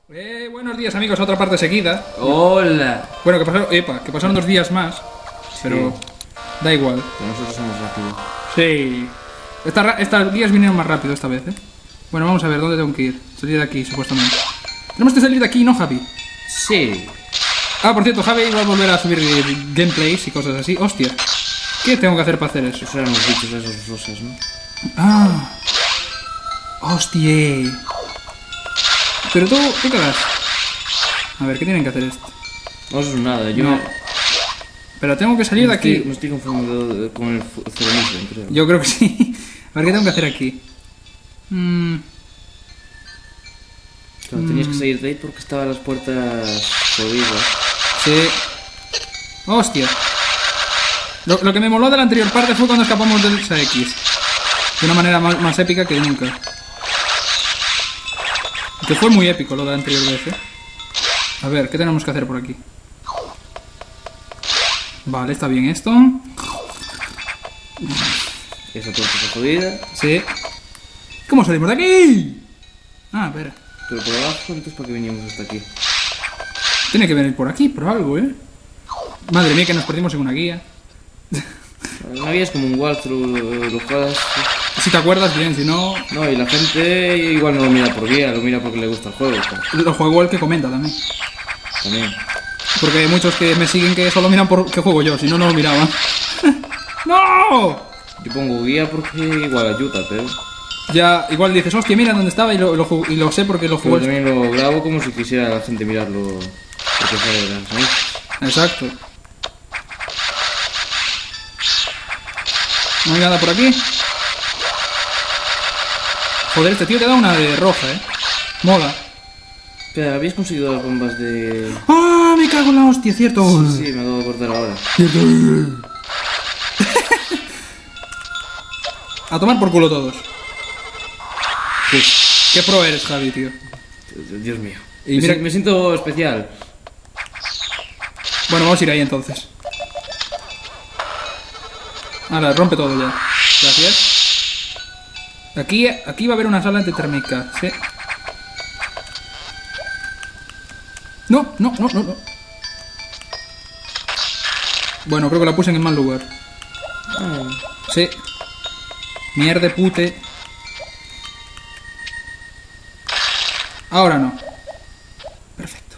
Buenos días amigos, otra parte seguida. Hola. Bueno, que pasaron 2 días más, pero da igual. Pero nosotros somos rápidos. Sí. Estos días vinieron más rápido esta vez, ¿eh? Bueno, vamos a ver, ¿dónde tengo que ir? Salir de aquí, supuestamente. Tenemos que salir de aquí, ¿no, Javi? Sí. Ah, por cierto, Javi va a volver a subir gameplays y cosas así. Hostia. ¿Qué tengo que hacer para hacer eso? Esos eran los bichos esos rosas, ¿no? Ah. Hostia. Pero tú, ¿qué harás? A ver, ¿qué tienen que hacer esto? No, eso es nada, yo... No. Pero tengo que salir de aquí. Me estoy confundiendo con el Ceremission, creo. Yo creo que sí. A ver, ¿qué tengo que hacer aquí? Claro, tenías que salir de ahí porque estaban las puertas jodidas. Sí. Hostia. Lo que me moló de la anterior parte fue cuando escapamos del SX. De una manera más épica que nunca. Que fue muy épico lo de la anterior vez, ¿eh? A ver, ¿qué tenemos que hacer por aquí? Vale, está bien esto. Esa puerta está jodida. Sí. ¿Cómo salimos de aquí? Ah, espera. Pero por abajo, entonces ¿para qué venimos hasta aquí? Tiene que venir por aquí, por algo, ¿eh? Madre mía, que nos perdimos en una guía. Una guía es como un walkthrough, lo juegas... Si te acuerdas bien, si no... No, y la gente igual no lo mira por guía, lo mira porque le gusta el juego. Pero... Lo juego el que comenta también. También. Porque hay muchos que me siguen que solo miran por qué juego yo, si no, no lo miraban. ¡No! Yo pongo guía porque igual ayuda, pero... Ya, igual dices, hostia, mira dónde estaba y lo sé porque lo Pero jugué. también lo grabo como si quisiera la gente mirarlo porque sale de las noticias. Exacto. No hay nada por aquí. Joder, este tío te da una de roja, Mola. Espera, ¿habéis conseguido las bombas de...? ¡Ah! Me cago en la hostia, cierto. Sí, me acabo de cortar ahora. Cierto. A tomar por culo todos. Sí. Qué pro eres, Javi, tío. Dios mío. Y mira... me siento especial. Bueno, vamos a ir ahí entonces. Ahora, rompe todo ya. Gracias. Aquí va a haber una sala antitérmica, ¿sí? No. Bueno, creo que la puse en el mal lugar. Sí. Mierda pute. Ahora no. Perfecto.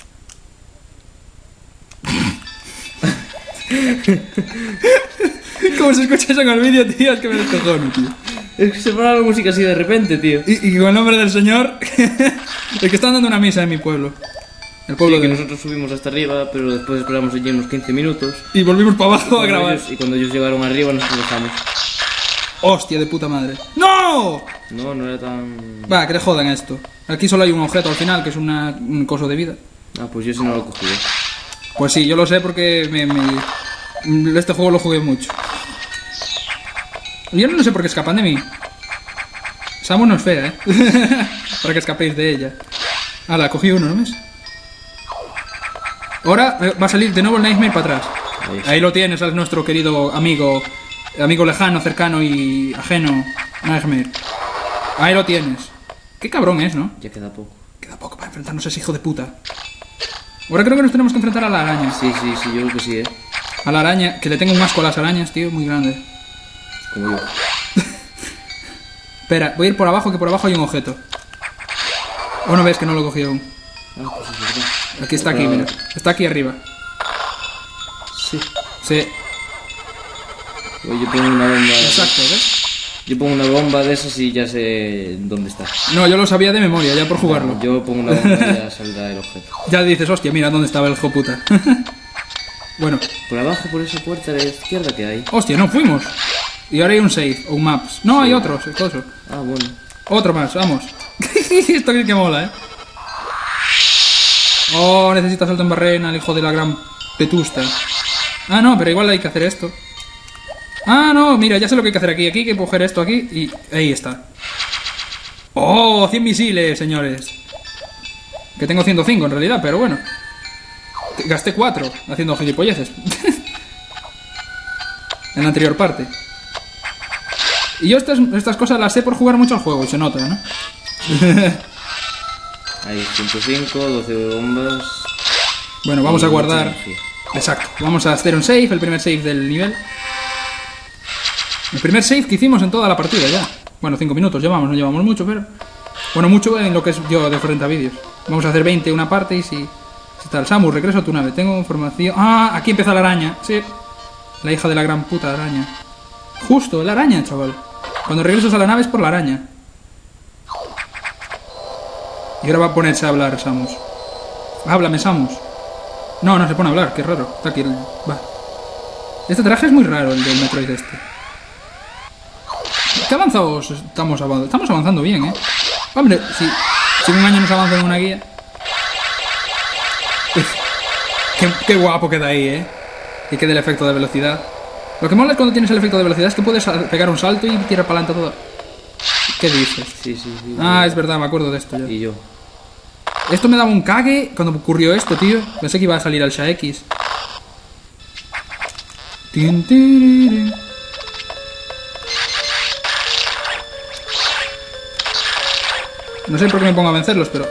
¿Cómo se escucha eso en el vídeo, tío? Es que me descojono, tío. Es que se pone la música así de repente, tío. Y con el nombre del señor, el que están dando una misa en mi pueblo. El pueblo Sí, que de... nosotros subimos hasta arriba, pero después esperamos allí unos 15 minutos. Y volvimos para abajo a grabar. Y cuando ellos llegaron arriba, nosotros dejamos. Hostia de puta madre. ¡No! No, no era tan... Va, que le jodan esto. Aquí solo hay un objeto al final, que es un coso de vida. Ah, pues yo sí no lo cogí. Pues sí, yo lo sé porque este juego lo jugué mucho. Yo no sé por qué escapan de mí. Samu no es fea, para que escapéis de ella. Hala, cogí uno, ¿no ves? Ahora va a salir de nuevo el Nightmare para atrás. Ahí lo tienes, es nuestro querido amigo lejano, cercano y ajeno, Nightmare. Ahí lo tienes. Qué cabrón es, ¿no? Ya queda poco. Queda poco para enfrentarnos a ese hijo de puta. Ahora creo que nos tenemos que enfrentar a la araña. Sí, yo creo que sí, A la araña, que le tengo un asco a las arañas, tío, muy grande. Como yo. Espera, voy a ir por abajo, que por abajo hay un objeto. ¿O no ves que no lo cogí aún? Ah, pues es verdad. Aquí está, aquí, mira. Está aquí arriba. Sí. Sí. Pues yo pongo una bomba... Exacto, ¿ves? Yo pongo una bomba de esas y ya sé dónde está. No, yo lo sabía de memoria, ya por jugarlo. No, yo pongo una bomba y ya saldrá el objeto. Ya dices, hostia, mira dónde estaba el hijo puta. Bueno. Por abajo, por esa puerta de la izquierda que hay. Hostia, no fuimos. Y ahora hay un save, o un maps. No, sí. Hay otros, eso. Ah, bueno. Otro más, vamos. Esto que mola, Oh, necesita salto en barrena, el hijo de la gran petusta. Ah, no, pero igual hay que hacer esto. Ah, no, mira, ya sé lo que hay que hacer aquí. Aquí hay que coger esto aquí y ahí está. ¡Oh! 100 misiles, señores. Que tengo 105 en realidad, pero bueno. Gasté 4 haciendo gilipolleces. En la anterior parte. Y yo estas cosas las sé por jugar mucho al juego, y se nota, ¿no? Hay 105, 12 bombas. Bueno, vamos a y mucha guardar. energía. Exacto. Vamos a hacer un save, el primer save del nivel. El primer save que hicimos en toda la partida ya. Bueno, 5 minutos llevamos, no llevamos mucho, pero... Bueno, mucho en lo que es yo de 40 vídeos. Vamos a hacer 20 una parte y si tal. Samus, regreso a tu nave. Tengo información... Ah, aquí empieza la araña. Sí. La hija de la gran puta araña. Justo, la araña, chaval. Cuando regresas a la nave es por la araña. Y ahora va a ponerse a hablar Samus. Háblame, Samus. No, no se pone a hablar, qué raro. Está aquí el... Va. Este traje es muy raro, el del Metroid este. ¿Qué avanzados estamos avanzando? Estamos avanzando bien, ¿eh? Hombre, si un año nos avanza en una guía... Uf, qué guapo queda ahí, ¿eh? Y queda el efecto de velocidad. Lo que mola cuando tienes el efecto de velocidad es que puedes pegar un salto y tirar para adelante todo. ¿Qué dices? Sí. Ah, es verdad, me acuerdo de esto ya. Y yo. Esto me daba un cague cuando ocurrió esto, tío. Pensé que iba a salir al Sha-X. Tin, tiririn. No sé por qué me pongo a vencerlos, pero...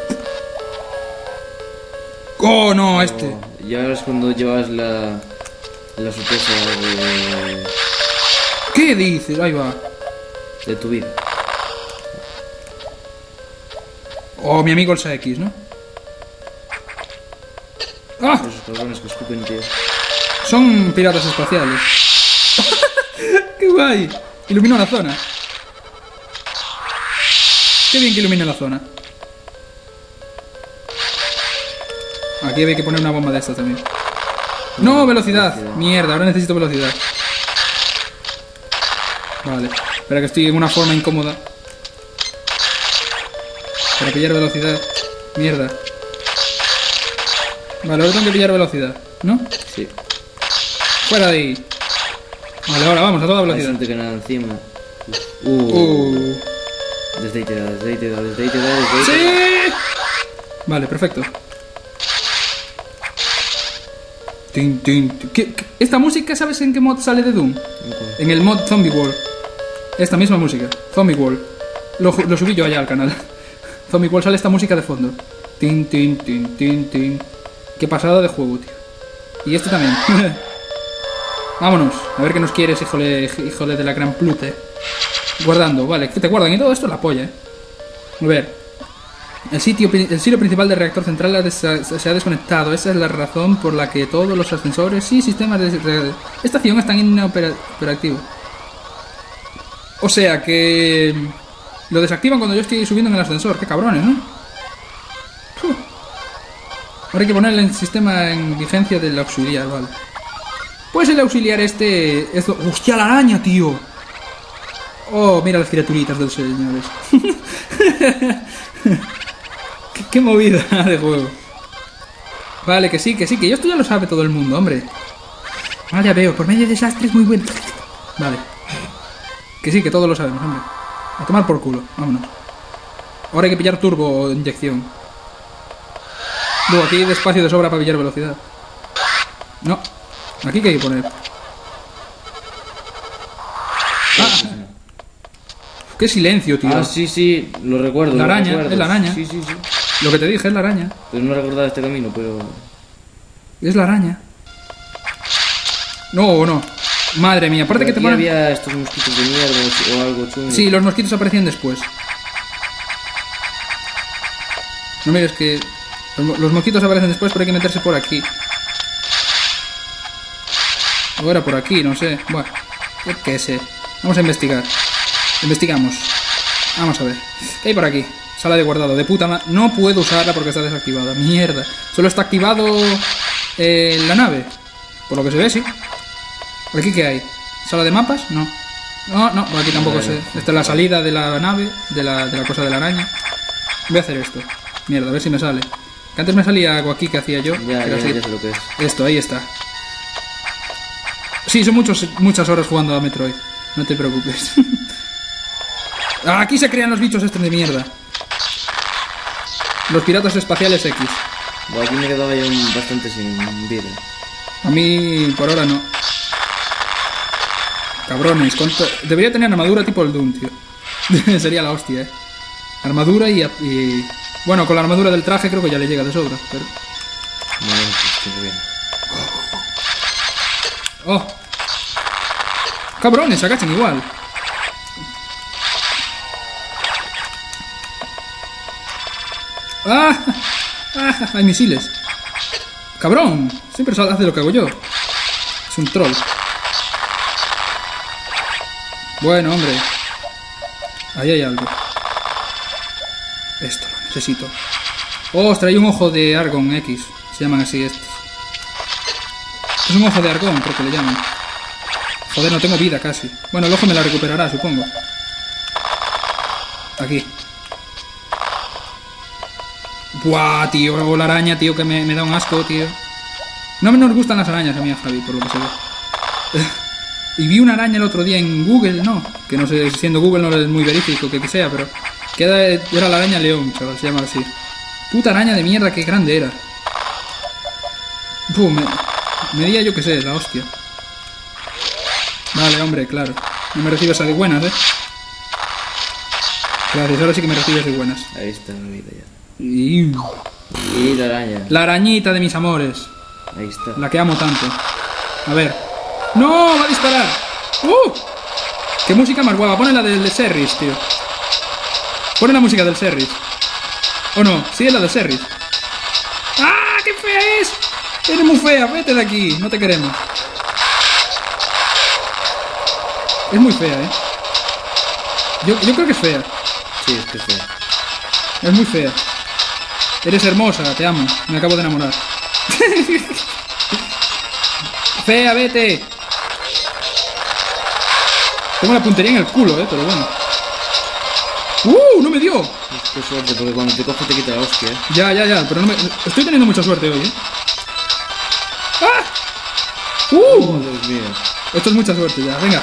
¡Oh, no! Este. Ya es cuando llevas la sorpresa ¿Qué dices? Ahí va. de tu vida. Oh, mi amigo el Sha-X, ¿no? ¡Ah! Esos cabrones que escupen, tío. Son piratas espaciales. ¡Qué guay! Iluminó la zona. Qué bien que ilumina la zona. Aquí había que poner una bomba de estas también. ¡No! ¡Velocidad! Mierda, ahora necesito velocidad. Vale. Espera que estoy en una forma incómoda. Para pillar velocidad. Mierda. Vale, ahora tengo que pillar velocidad, ¿no? Sí. Fuera de ahí. Vale, ahora vamos a toda Hay velocidad. gente que nada encima. Desde ahí te da. ¡Sí! Vale, perfecto. Tin, tin, tin. Esta música, ¿sabes en qué mod sale de Doom? En el mod Zombie World. Esta misma música, Zombie World. Lo subí yo allá al canal. Zombie World sale esta música de fondo. Tin, tin, tin, tin, tin. Qué pasada de juego, tío. Y este también. Vámonos, a ver qué nos quieres, híjole de la gran plute. Guardando, vale, que te guardan y todo esto la polla, A ver. El sitio principal del reactor central se ha desconectado. Esa es la razón por la que todos los ascensores y sistemas de estación están inoperativos. O sea que... Lo desactivan cuando yo estoy subiendo en el ascensor. Qué cabrones, ¿no? Ahora hay que poner el sistema en vigencia del auxiliar, vale. Pues el auxiliar este... ¡Hostia, la araña, tío! Oh, mira las criaturitas de los señores. qué movida de juego. Vale, que sí, que yo esto ya lo sabe todo el mundo, hombre. Ah, ya veo, por medio de desastres muy bueno. Vale. Que sí, que todos lo sabemos, hombre. A tomar por culo, vámonos. Ahora hay que pillar turbo o inyección. Luego aquí hay espacio de sobra para pillar velocidad. No, aquí que hay que poner. Ah. ¡Qué silencio, tío! Ah, sí, lo recuerdo. La araña, recuerdo. es la araña. Sí. Lo que te dije es la araña. Pues no recordaba este camino, pero... Es la araña. No. Madre mía, aparte que te Aquí ponen... había estos mosquitos de mierda o algo chungo. Sí, los mosquitos aparecían después. No mires que... Los mosquitos aparecen después, pero hay que meterse por aquí. Ahora por aquí, no sé. Bueno, yo qué sé. Vamos a investigar. Investigamos. Vamos a ver. ¿Qué hay por aquí? Sala de guardado. De puta madre. No puedo usarla porque está desactivada. Mierda. Solo está activado la nave. Por lo que se ve, sí. ¿Por aquí qué hay? ¿Sala de mapas? No. No, por aquí tampoco sé. Esta es la salida de la nave, de la cosa de la araña. Voy a hacer esto. Mierda, a ver si me sale. Que antes me salía algo aquí que hacía yo. Ya Pero sé lo que es. Esto, ahí está. Sí, son muchas horas jugando a Metroid. No te preocupes. Aquí se crean los bichos estos de mierda. Los piratas espaciales X. Bueno, aquí me quedaba yo bastante sin vida. A mí, por ahora, no. Cabrones, debería tener armadura tipo el Doom, tío. Sería la hostia, Armadura y Bueno, con la armadura del traje creo que ya le llega de sobra, pero... Un momento, estoy bien. ¡Oh! Cabrones, se agachan igual. ¡Ah! ¡Ah! Hay misiles. ¡Cabrón! Siempre hace lo que hago yo. Es un troll. Bueno, hombre. Ahí hay algo. Esto lo necesito. ¡Ostras! Hay un ojo de Argon X. Se llaman así estos. Es un ojo de Argon, creo que le llaman. Joder, no tengo vida casi. Bueno, el ojo me la recuperará, supongo. Aquí. Buah, tío, la araña, tío, que me da un asco, tío. No nos gustan las arañas a mí, a Javi, por lo que se ve. Y vi una araña el otro día en Google, ¿no? Que no sé, siendo Google no es muy verífico que sea, pero... Era la araña león, chaval, se llama así. Puta araña de mierda, qué grande era. Pum, medía yo que sé, la hostia. Vale, hombre, claro. No me recibes a de buenas, ¿eh? Gracias, ahora sí que me recibes de buenas. Ahí está la vida ya. Y la araña. la arañita de mis amores. Ahí está. La que amo tanto. A ver. ¡No! ¡Va a disparar! ¡Qué música más guapa! Pone la del Serris, tío. Pone la música del Serris. ¿O no? Sí, es la del Serris. ¡Ah! ¡Qué fea es! Eres muy fea, vete de aquí. No te queremos. Es muy fea, ¿eh? Yo creo que es fea. Sí, es que es fea. Es muy fea. Eres hermosa, te amo. Me acabo de enamorar. Fea, vete. Tengo la puntería en el culo, pero bueno. ¡No me dio! Qué suerte, porque cuando te coge te quita la hostia, Ya, pero no me... Estoy teniendo mucha suerte hoy, ¡Ah! Dios mío. Esto es mucha suerte ya, venga.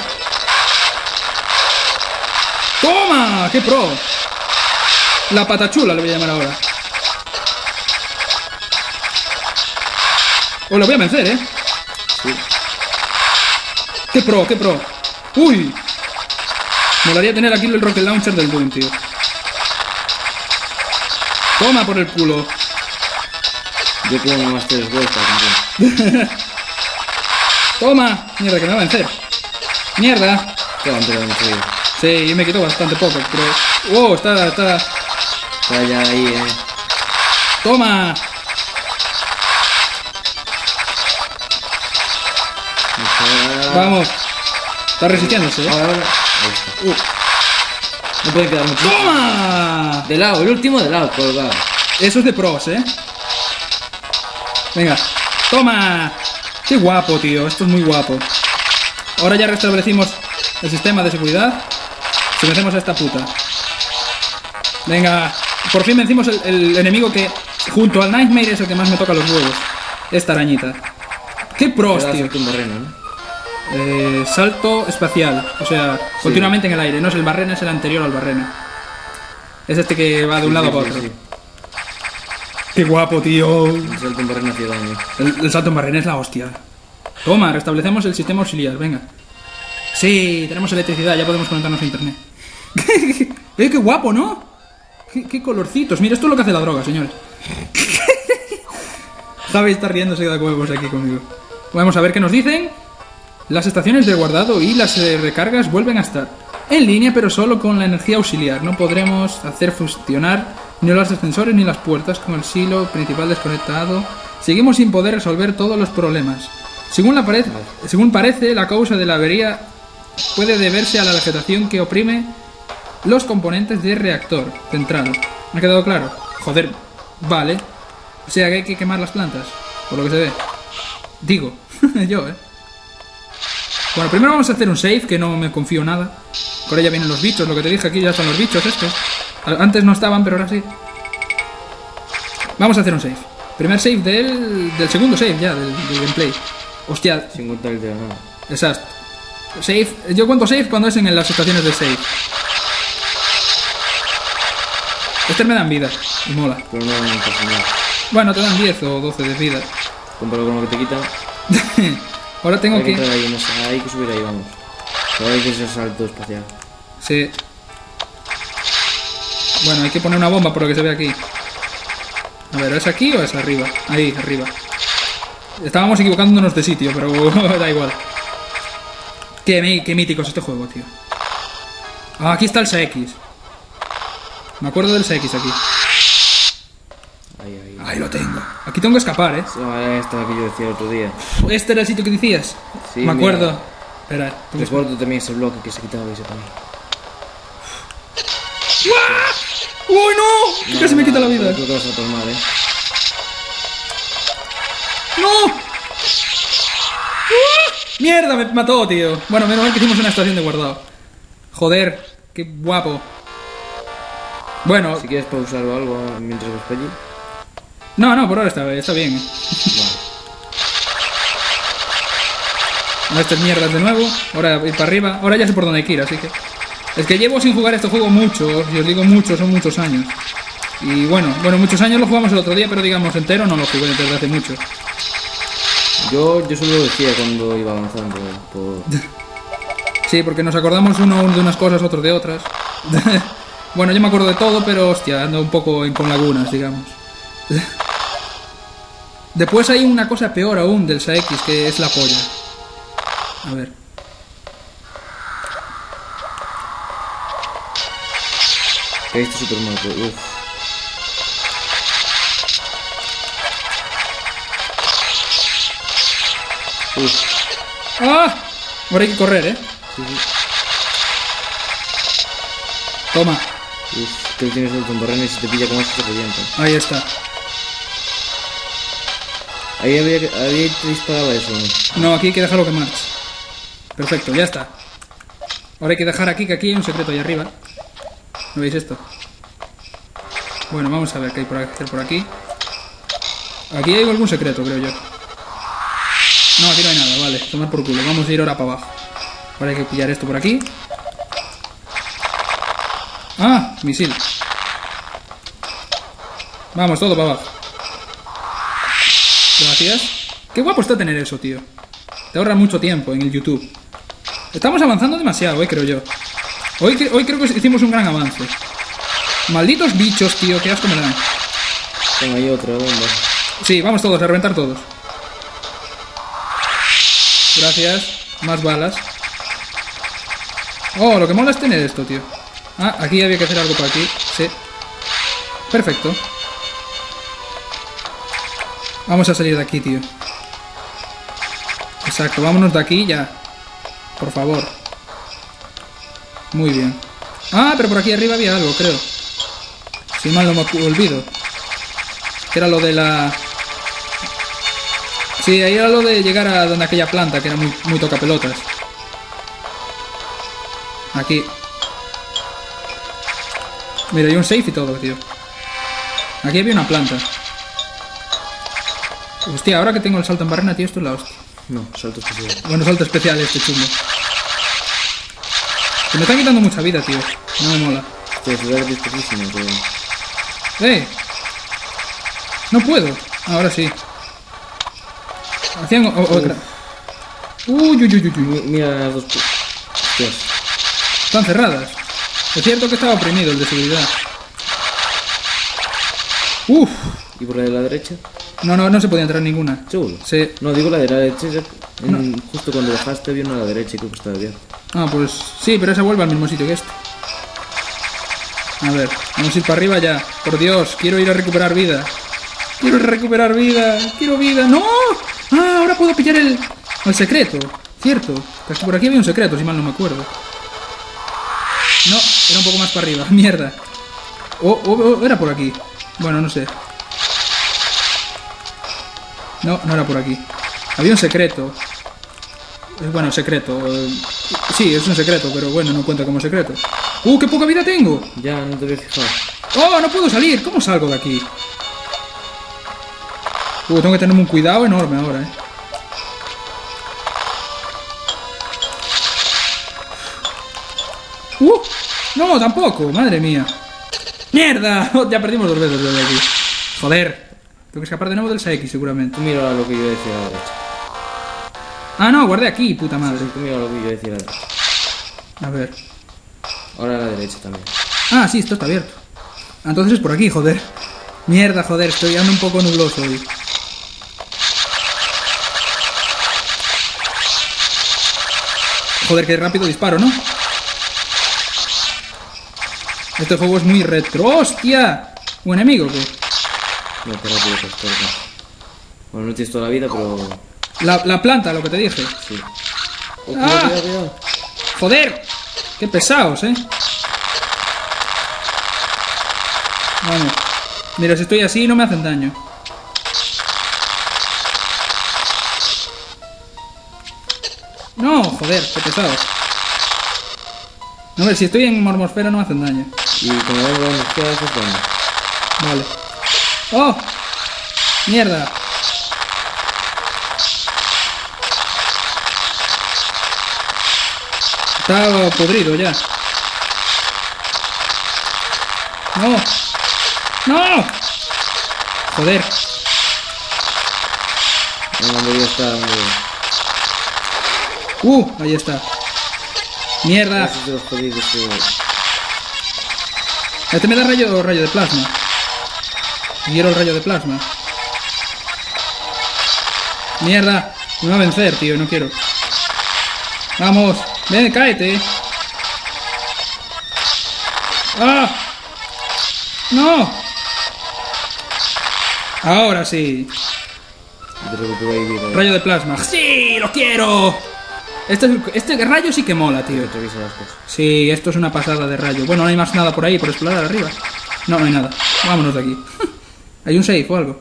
¡Toma! ¡Qué pro! La patachula le voy a llamar ahora. Lo voy a vencer, Sí. ¡Qué pro, qué pro! ¡Uy! Molaría tener aquí el rocket launcher del Doom, tío. Toma por el culo. Yo tengo una más 3 vueltas. Toma. Mierda, que me va a vencer. Mierda. Qué aventura hemos seguido. Sí, me quitó bastante poco, pero... ¡Wow! Está... Está ya ahí, ¡Toma! Vamos. Está resistiéndose, Ahora. Ahí está. No puede quedar mucho. ¡Toma! De lado, el último de lado, colgado. Eso es de pros, Venga. ¡Toma! ¡Qué guapo, tío! Esto es muy guapo. Ahora ya restablecimos el sistema de seguridad. Si vencemos a esta puta. Venga. Por fin vencimos el enemigo que, junto al Nightmare, es el que más me toca los huevos. Esta arañita. ¡Qué pros, tío! Un barreno, ¿no? Salto espacial. O sea, continuamente en el aire. No es el barrena, es el anterior al barrena. Es este que va de un lado a otro. Sí. ¡Qué guapo, tío! El salto en barreno hacia daño. El salto en barrena es la hostia. Toma, restablecemos el sistema auxiliar, venga. Sí, tenemos electricidad, ya podemos conectarnos a internet. ¡Qué guapo!, ¿no? ¿Qué colorcitos? Mira, esto es lo que hace la droga, señores. Javi está riéndose de huevos aquí conmigo. Vamos a ver qué nos dicen. Las estaciones de guardado y las recargas vuelven a estar en línea, pero solo con la energía auxiliar. No podremos hacer funcionar ni los ascensores ni las puertas con el silo principal desconectado. Seguimos sin poder resolver todos los problemas. Según parece, la causa de la avería puede deberse a la vegetación que oprime los componentes del reactor central. ¿Me ha quedado claro? Joder, vale. O sea que hay que quemar las plantas, por lo que se ve. Digo, yo, Bueno, primero vamos a hacer un save, que no me confío nada. Ahora ya vienen los bichos, lo que te dije aquí ya son los bichos estos. Antes no estaban, pero ahora sí. Vamos a hacer un save. Primer save del segundo save ya, del gameplay. Hostia. Sin contar el de nada. Exacto. Save. Yo cuento save cuando es en las estaciones de save. Estos me dan vida y mola. Pero no me pasa nada. Bueno, te dan 10 o 12 de vida. Comparado con lo que te quitan. Ahora tengo que... entrar ahí, no sé, hay que subir ahí, vamos. Ahora hay que hacer salto espacial. Sí. Bueno, hay que poner una bomba por lo que se ve aquí. A ver, ¿es aquí o es arriba? Ahí, arriba. Estábamos equivocándonos de sitio, pero da igual. Qué mítico es este juego, tío. Ah, aquí está el SX. Me acuerdo del SX aquí. Ahí lo tengo. Aquí tengo que escapar, ¿eh? Esta que yo decía el otro día. ¿Este era el sitio que decías? Sí, me acuerdo. mira. Espera, Recuerdo también ese bloque que se quitaba y se ponía. ¡Uy, no! Que casi me quita la vida. Creo que vas a tomar, ¡No! ¡Mierda! Me mató, tío. Bueno, menos mal que hicimos una estación de guardado. Joder, qué guapo. Bueno, Si quieres pausar o algo mientras vas para allí. no, por ahora está bien. Vale. No, estas mierdas de nuevo. Ahora ir para arriba. Ahora ya sé por dónde hay que ir, así que... Es que llevo sin jugar este juego mucho. Si os digo mucho, son muchos años. Y bueno, muchos años lo jugamos el otro día, pero digamos entero no lo jugué desde hace mucho. Yo solo lo decía cuando iba avanzando por... Sí, porque nos acordamos uno de unas cosas, otro de otras. Bueno, yo me acuerdo de todo, pero hostia, ando un poco con lagunas, digamos. Después hay una cosa peor aún del SAX, que es la polla. A ver. Caíste súper mal, pero uff. ¡Ah! Ahora hay que correr, ¿eh? Sí. Toma. Uff, que tienes el tombarreno y si te pilla con eso te revienta. Ahí está. Ahí te disparaba eso, ¿no? No, aquí hay que dejarlo que marche. Perfecto, ya está. Ahora hay que dejar aquí, que aquí hay un secreto ahí arriba. ¿No veis esto? Bueno, vamos a ver qué hay por hacer por aquí. Aquí hay algún secreto, creo yo. No, aquí no hay nada, vale. Tomar por culo. Vamos a ir ahora para abajo. Ahora hay que pillar esto por aquí. Ah, misil. Vamos, todo para abajo. Gracias. Qué guapo está tener eso, tío. Te ahorra mucho tiempo en el YouTube. Estamos avanzando demasiado, creo yo. Hoy creo que hicimos un gran avance. Malditos bichos, tío, qué asco me dan. Tengo ahí otra bomba. Sí, vamos todos, a reventar todos. Gracias. Más balas. Oh, lo que mola es tener esto, tío. Ah, aquí había que hacer algo por aquí. Sí. Perfecto. Vamos a salir de aquí, tío. Exacto, vámonos de aquí ya. Por favor. Muy bien. Ah, pero por aquí arriba había algo, creo. Si mal no me olvido. Que era lo de la... Sí, ahí era lo de llegar a donde aquella planta, que era muy tocapelotas. Aquí. Mira, hay un safe y todo, tío. Aquí había una planta. Hostia, ahora que tengo el salto en barrena, tío, esto es la hostia. No, salto especial. Bueno, salto especial este chungo. Que me está quitando mucha vida, tío. No me mola. Hostia, ciudad es difícil, pero... No puedo. Ahora sí. Hacían otra. Uy. Mira las dos... Hostias. Están cerradas. Es cierto que estaba oprimido el de seguridad. Uf. ¿Y por la de la derecha? No se podía entrar ninguna. ¿Seguro? Sí. No, digo la de la derecha. Justo cuando bajaste había una a la derecha y creo que estaba abierta. Ah, pues sí, pero esa vuelve al mismo sitio que este. A ver, vamos a ir para arriba ya. Por Dios, quiero ir a recuperar vida. Quiero recuperar vida. Quiero vida. ¡No! Ah, ahora puedo pillar el secreto. Cierto. Es que por aquí había un secreto, si mal no me acuerdo. No, era un poco más para arriba. Mierda. O era por aquí. Bueno, no sé. No era por aquí. Había un secreto. Bueno, secreto. Sí, es un secreto, pero bueno, no cuenta como secreto. ¡Qué poca vida tengo! Ya, no te había fijado. ¡Oh, no puedo salir! ¿Cómo salgo de aquí? Tengo que tenerme un cuidado enorme ahora, No, tampoco, madre mía. ¡Mierda! Ya perdimos 2 veces desde aquí. Joder. Tengo que escapar de nuevo del SX, seguramente. Tú mira lo que yo decía a la derecha. Ah, no, guardé aquí, puta madre. Tú mira lo que yo decía a la derecha. A ver. Ahora a la derecha también. Ah, sí, esto está abierto. Entonces es por aquí, joder. Mierda, joder, estoy ando un poco nubloso hoy. Joder, qué rápido disparo, ¿no? Este juego es muy retro. ¡Hostia! ¿Un enemigo o qué? No, qué rápido que estoy. Bueno, no tienes toda la vida, pero... La planta, lo que te dije. Sí. ¡Ah! Cuidado. ¡Joder! ¡Qué pesados, eh! Vamos. Mira, si estoy así no me hacen daño. No, joder, qué pesados. No, a ver, si estoy en mormosfera no me hacen daño. Y como vengo en izquierda, eso es bueno. Vale. ¡Oh! ¡Mierda! Está podrido ya. ¡No! ¡No! Joder. Donde yo está, donde... Ahí está. ¡Mierda! Esos de los jodidos que... Este me da rayo de plasma. Quiero el rayo de plasma. ¡Mierda! Me va a vencer, tío, no quiero. ¡Vamos! ¡Ven, cáete! ¡Ah! ¡No! Ahora sí. Rayo de plasma. ¡Sí! ¡Lo quiero! Este rayo sí que mola, tío. Sí, esto es una pasada de rayo. Bueno, no hay más nada por ahí, por explorar arriba. No, no hay nada. Vámonos de aquí. ¿Hay un safe o algo?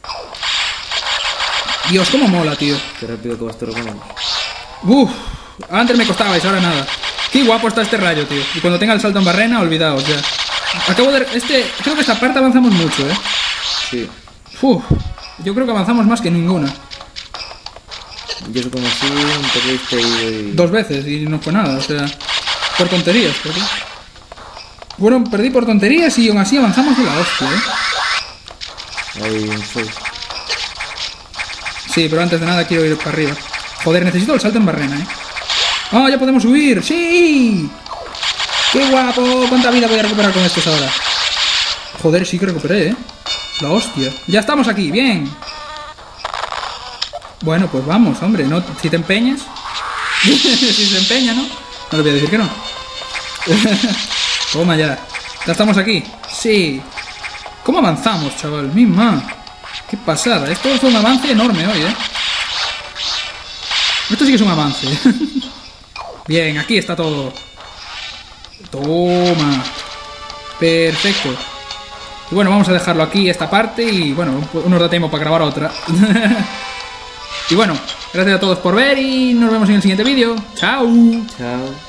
Dios, cómo mola, tío. Qué rápido que vas tú reconociendo. Uf, antes me costabais, ahora nada. Qué guapo está este rayo, tío. Y cuando tenga el salto en barrena, olvidaos ya. Acabo de... creo que esta parte avanzamos mucho, ¿eh? Sí. Uf, yo creo que avanzamos más que ninguna. Yo soy como así, un perdiste y... 2 veces y no fue nada, o sea... Por tonterías, ¿por qué? Bueno, perdí por tonterías y aún así avanzamos de la hostia, ¿eh? Hay un 6. Sí, pero antes de nada quiero ir para arriba. Joder, necesito el salto en barrena, ¿eh? ¡Oh, ya podemos subir! ¡Sí! ¡Qué guapo! ¿Cuánta vida voy a recuperar con estos ahora? Joder, sí que recuperé, ¿eh? La hostia. Ya estamos aquí, bien. Bueno, pues vamos, hombre, ¿no? Si te empeñas. Si se empeña, ¿no? No le voy a decir que no. Toma ya. ¿Ya estamos aquí? Sí. ¿Cómo avanzamos, chaval? Misma. Qué pasada. Esto es un avance enorme hoy, ¿eh? Esto sí que es un avance. Bien, aquí está todo. Toma. Perfecto. Y bueno, vamos a dejarlo aquí, esta parte. Y bueno, nos da tiempo para grabar otra. Y bueno, gracias a todos por ver y nos vemos en el siguiente vídeo. ¡Chao! Chao.